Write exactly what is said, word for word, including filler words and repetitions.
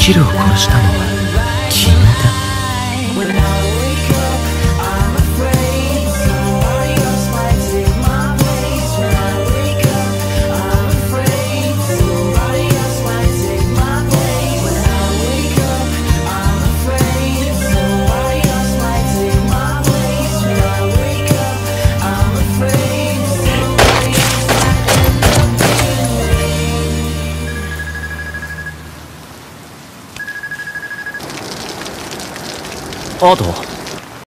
チルを殺したのは君だ。 アート